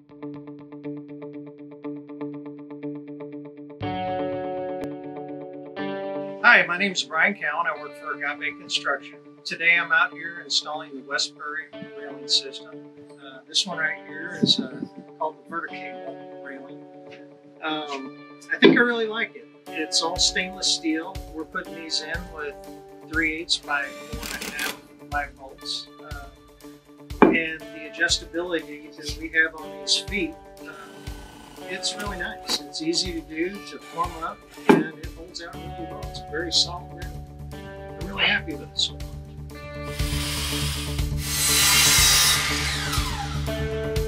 Hi, my name is Brian Cowan. I work for Agave Construction. Today I'm out here installing the Westbury Rail System. This one right here is called the vertical railing. I think I really like it. It's all stainless steel. We're putting these in with 3/8 by 4.5 5 volts. And the adjustability that we have on these feet, it's really nice. It's easy to do, to form up, and it holds out really well. It's a very solid rail. I'm really happy with it so far.